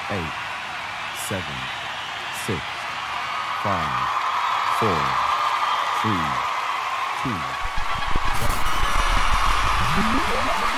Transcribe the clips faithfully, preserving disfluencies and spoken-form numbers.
eight, seven, six, five, four, three, two, one.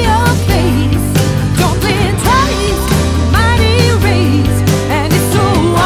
Don't blink twice, mighty rays, and it's so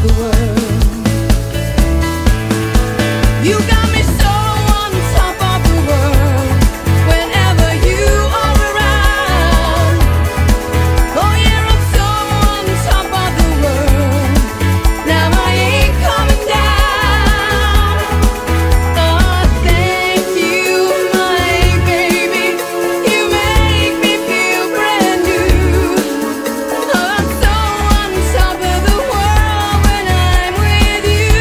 the world. You got me so on top of the world whenever you are around. Oh yeah, I'm so on top of the world. Now I ain't coming down. Oh, thank you, my baby. You make me feel brand new. Oh, I'm so on top of the world when I'm with you.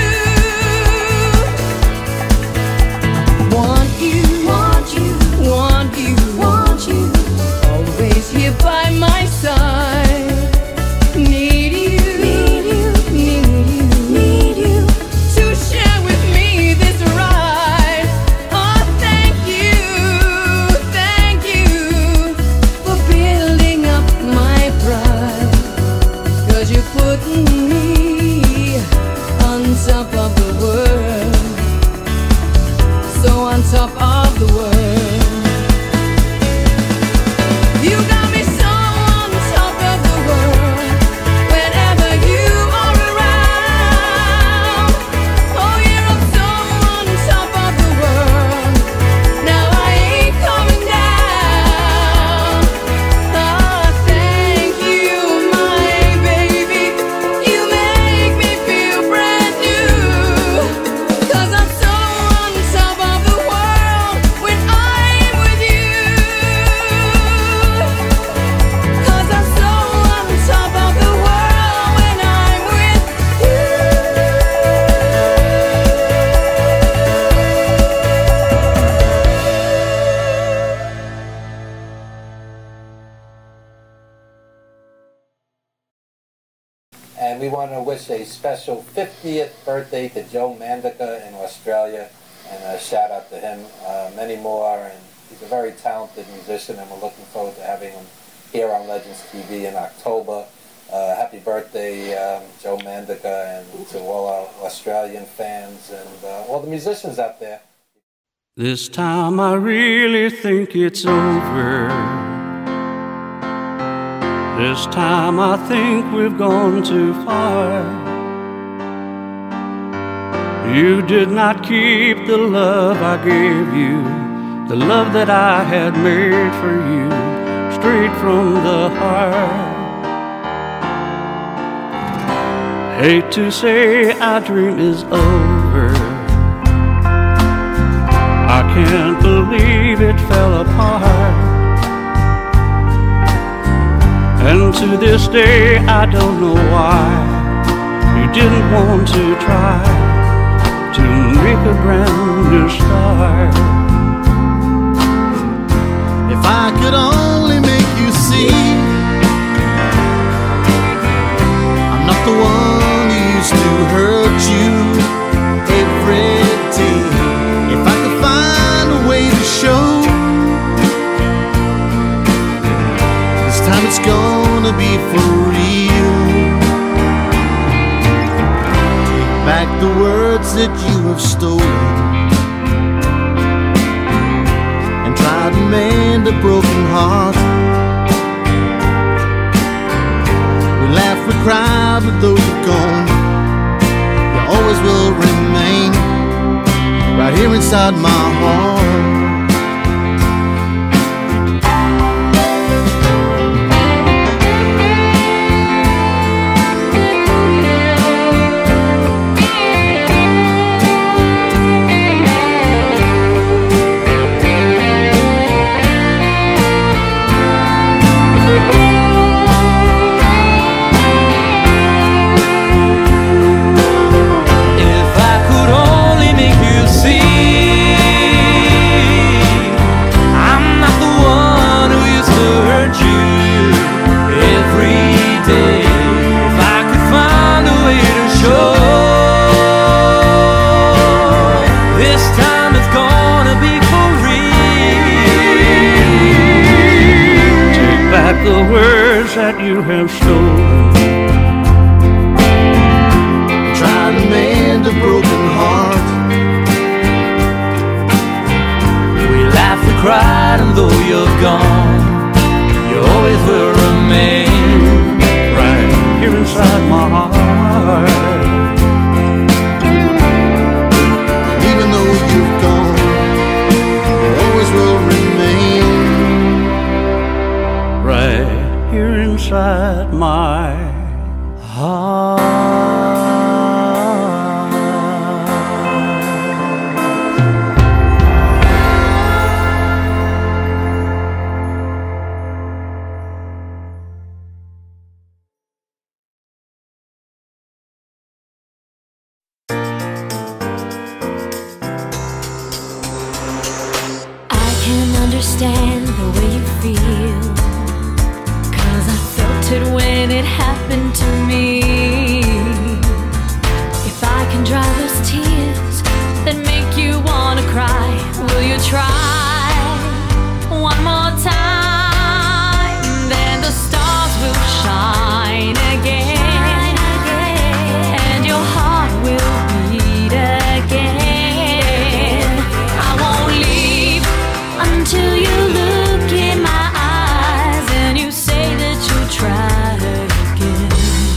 Want you, want you, want you, want you. Always here by my side. Need you, need you, need you, need you to share with me this ride. Oh, thank you, thank you for building up my pride. 'Cause you're putting me on top of the world. So on top of the world. You got me so on top of the world whenever you are around. Oh yeah, I'm so on top of the world. Now I ain't coming down. Oh, thank you, my baby. You make me feel brand new. 'Cause I'm so on top of the world when I'm with you. 'Cause I'm so on top of the world when I'm with you. And we want to wish a special fiftieth birthday to Joe Mandica in Australia, and a shout out to him. Uh, many more, and he's a very talented musician, and we're looking forward to having him here on Legends T V in October. Uh, happy birthday, um, Joe Mandica, and to all our Australian fans and uh, all the musicians out there. This time I really think it's over. This time I think we've gone too far. You did not keep the love I gave you, the love that I had made for you, straight from the heart. Hate to say our dream is over. I can't believe it fell apart. And to this day I don't know why you didn't want to try to make a brand new start. If I could only make you see I'm not the one who used to hurt you every day. If I could find a way to show this time it's gonna be for real. Take back the words that you have stolen and try to mend a broken heart. We laugh, we cry, but those have gone. You always will remain right here inside my heart. If I could only make you see understand the way you feel, 'cause I felt it when it happened to me. If I can dry those tears that make you wanna cry, will you try one more time? Then the stars will shine again, and your heart will beat again. I won't leave until you look in my eyes and you say that you'll try again.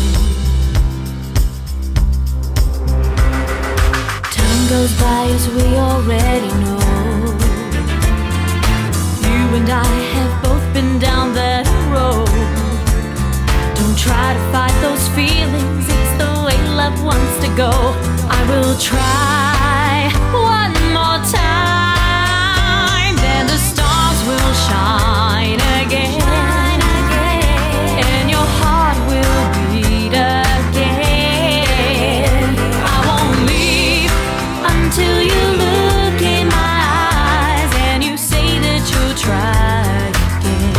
Time goes by as we already know. You and I have both been down that road. Don't try to fight those feelings, it's the way love wants to go. I will try one more time, then the stars will shine again, and your heart will beat again. I won't leave until you look in my eyes and you say that you'll try again.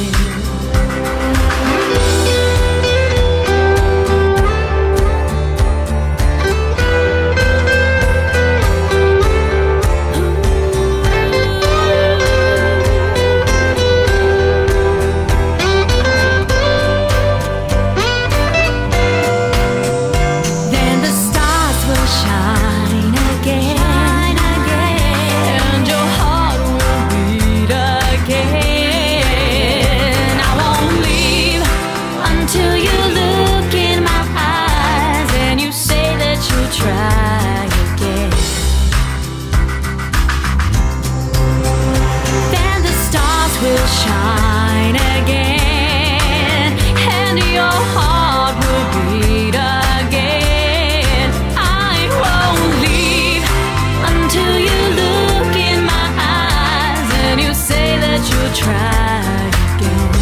Then the stars will shine again, and your heart will beat again. I won't leave until you look in my eyes and you say that you'll try again. Then the stars will shine again, and your heart will beat again. I won't leave until you look in my eyes and you say that you'll try again.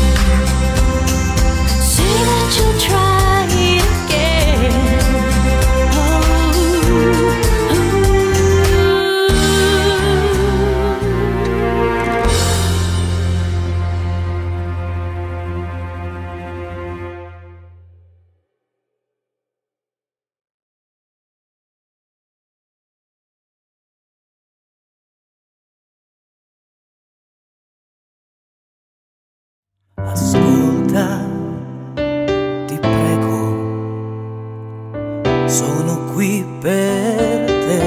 Say that you'll try again. Oh, Ascolta, ti prego, sono qui per te,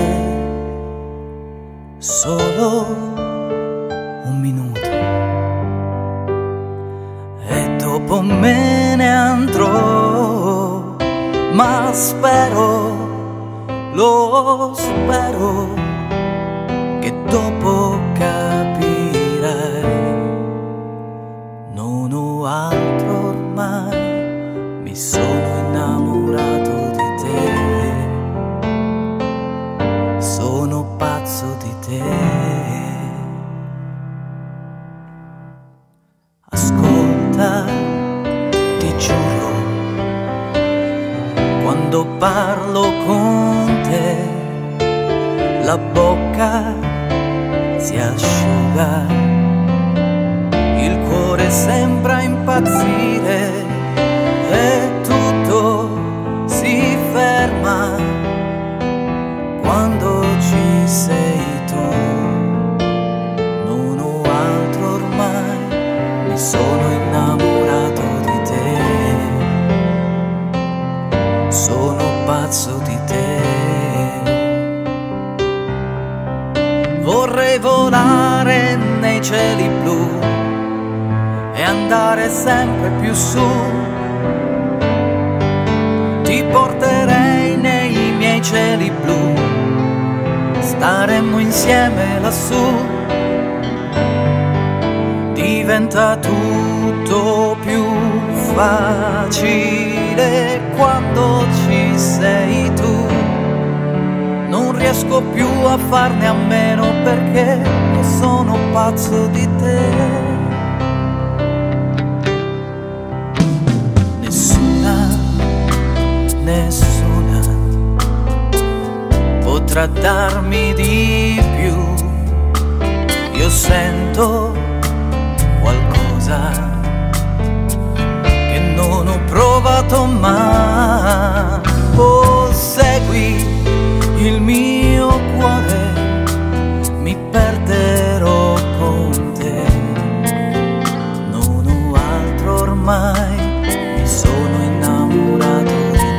solo un minuto e dopo me ne andrò, ma spero, lo spero, che dopo capirai. Non ho altro ormai, mi sono innamorato di te, sono pazzo di te. Ascolta, ti giuro, quando parlo con te, la bocca si asciuga, il cuore sembra impazzire e tutto si ferma quando ci sei tu. Non ho altro ormai, mi sono innamorato di te, sono pazzo di te. Vorrei volare nei cieli blu e andare sempre più su, ti porterei nei miei cieli blu, staremmo insieme lassù, diventa tutto più facile quando ci sei tu. Non riesco più a farne a meno perché sono pazzo di te. Nessuna, nessuna potrà darmi di più. Io io sento qualcosa che non ho provato mai. Oh, segui il mio cuore, mi perderò con te. Non ho altro ormai, mi sono innamorato di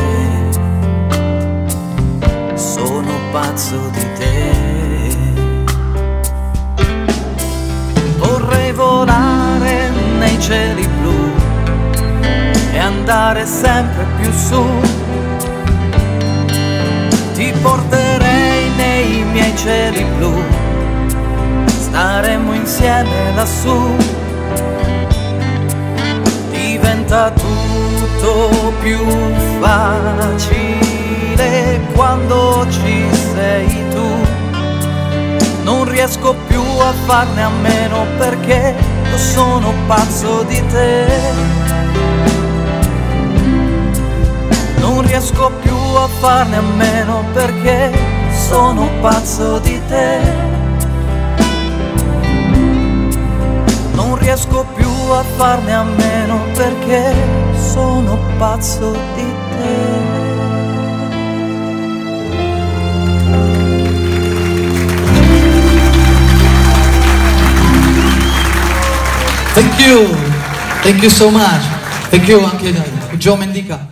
te. Sono pazzo di te. Vorrei volare nei cieli blu e andare sempre più su. Ti porterei nei miei cieli blu, staremmo insieme lassù. Diventa tutto più facile quando ci sei tu. Non riesco più a farne a meno perché io sono pazzo di te. Non riesco più a farne a meno perché sono pazzo di te. Non riesco più a farne a meno perché sono pazzo di te. Thank you, thank you so much. Thank you anche da Joe Mendica.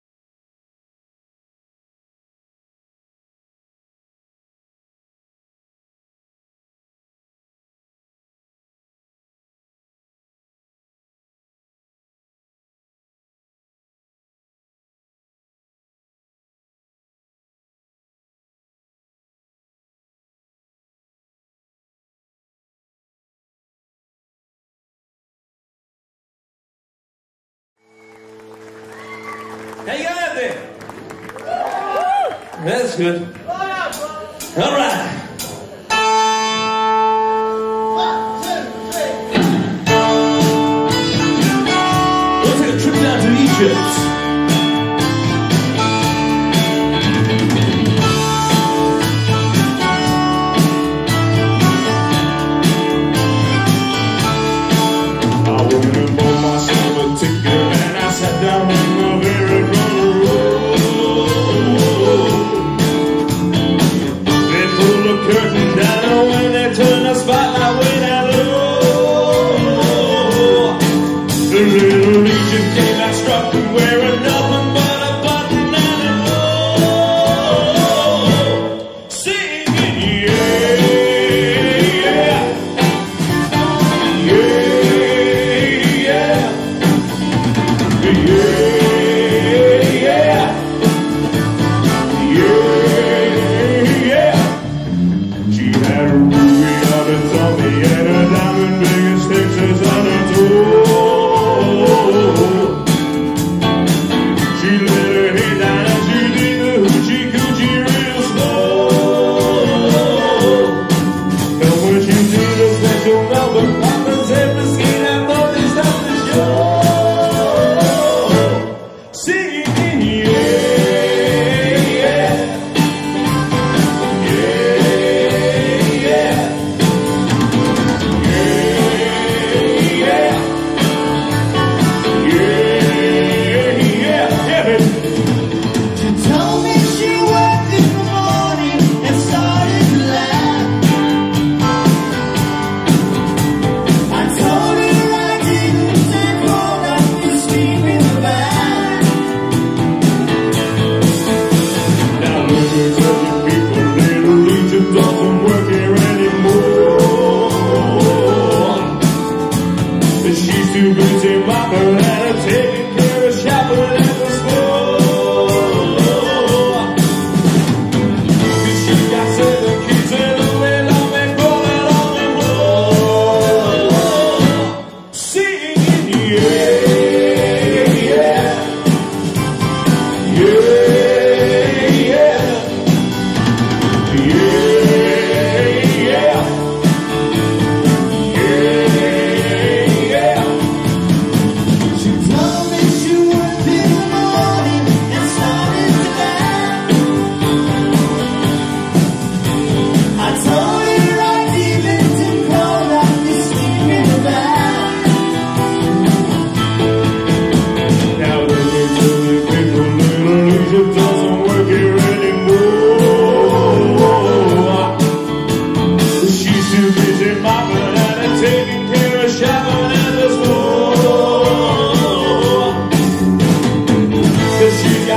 How you got out there? That's good. All right. We'll take a trip down to Egypt. I went and bought myself a ticket and I sat down in the very front row. They pulled the curtain down when they turned the spotlight way down low. The little Egypt came and struck the way.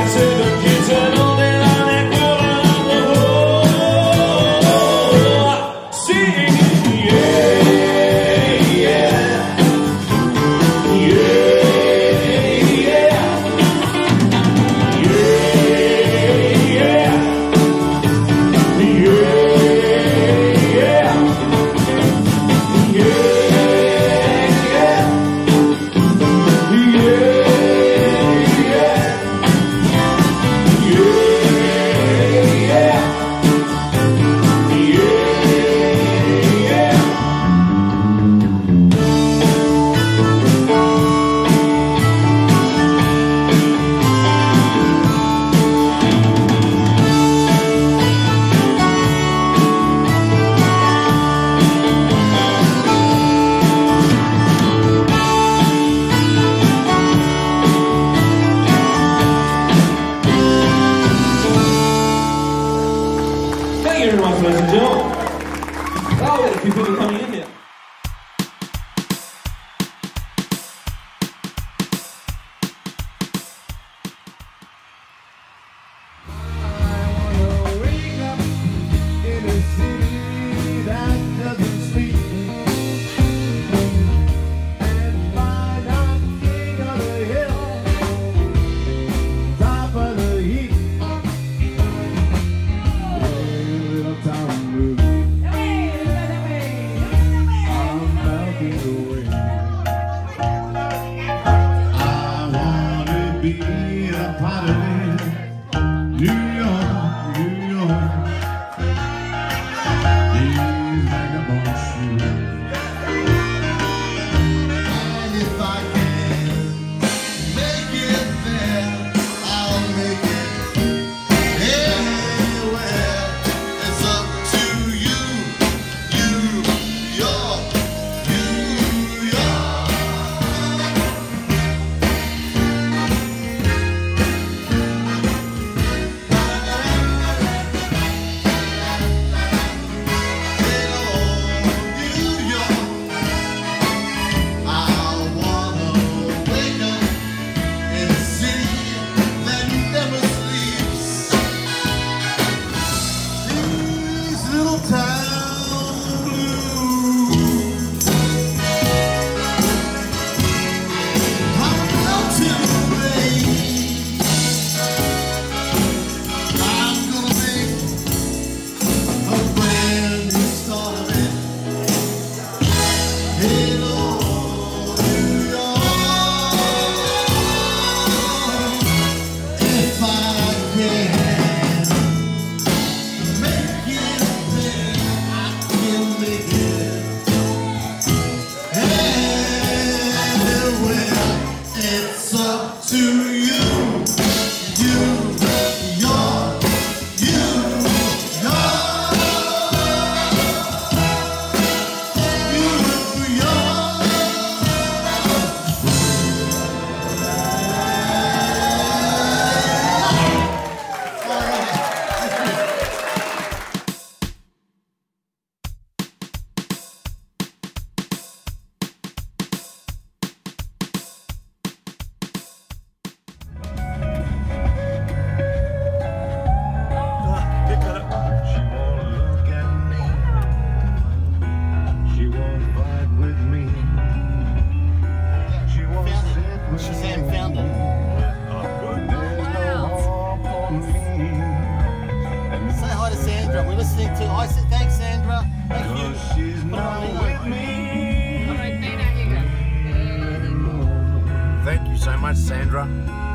People are coming in here. Thank you so much, Sandra.